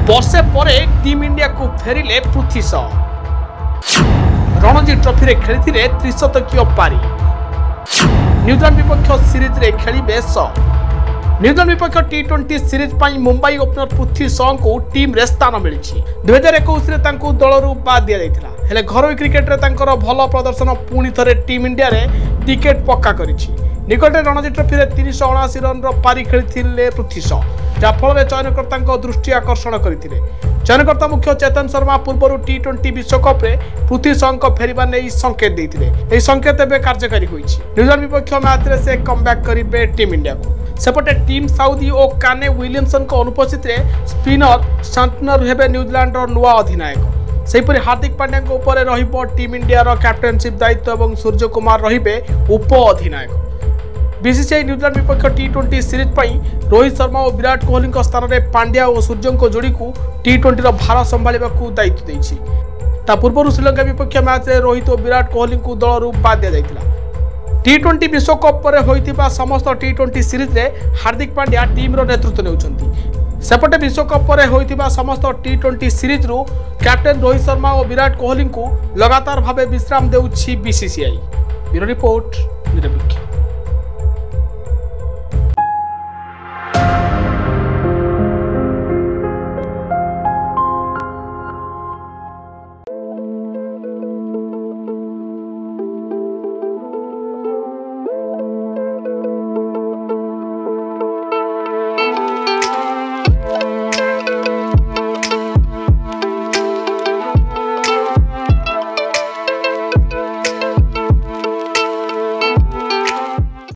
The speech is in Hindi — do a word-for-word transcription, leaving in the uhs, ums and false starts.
वर्षे पर टीम इंडिया को फेरिले पृथ्वी शॉ। रणजी ट्रॉफी रे खेली त्रिशतकीय पारी। न्यूजीलैंड विपक्ष सीरीज रे खेलिबे शॉ। न्यूजीलैंड विपक्ष टी ट्वेंटी सीरीज पर मुंबई ओपनर पृथ्वी शॉ को टीम रे स्थान मिली। दुई हजार इक्कीस दलू बाद दि जाता हेले घरोई क्रिकेट रे तांकर भल प्रदर्शन पुणी थे टीम इंडिया रे टिकेट पक्का करिछि। निकटे रणजी ट्रॉफी रे तीन सौ अणाशी रन पारी खेली पृथ्वी शॉ, जहाँफल चयनकर्ता दृष्टि आकर्षण करते। चयनकर्ता मुख्य चेतन शर्मा पूर्व टी ट्वेंटी विश्वकप रे पृथ्वी शॉ फेरिबा नहीं संकेत देते। यह संकेत एवं कार्यकारी होइछि। न्यूजीलैंड विपक्ष मैच रे से कमबैक करेंगे टीम इंडिया को। सेपटे टीम साउदी और काने विलियमसन अनुपस्थित स्पिनर शांतनर हेबे न्यूजीलैंड नुआ अधिनायक। सेहीपरि हार्दिक पांड्या उपर रहिबो टीम इंडिया रो कैप्टेनशिप दायित्व और सूर्य कुमार रहिबे उप अधिनायक। बीसीसीआई न्यूजीलैंड विपक्ष टी ट्वेंटी सीरीज पर रोहित शर्मा और विराट कोहली स्थान में पांड्या और सूर्य जोड़ी को टी ट्वेंटी भार संभालने को दायित्व देछि। ता पूर्व श्रीलंका विपक्ष मैच में रोहित और विराट कोहली को दलरू बाद दि जाता। टी ट्वेंटी विश्वकप पर होइतिबा समस्त टी ट्वेंटी सीरीज रे हार्दिक पांड्या टीम रो नेतृत्व नेउछंती। सेपटे विश्वकप पर होइतिबा समस्त टी ट्वेंटी सीरीज रु कैप्टेन रोहित शर्मा और विराट कोहली को लगातार भावे विश्राम देउछि बीसीसीआई। ब्यूरो रिपोर्ट निरपेक्ष।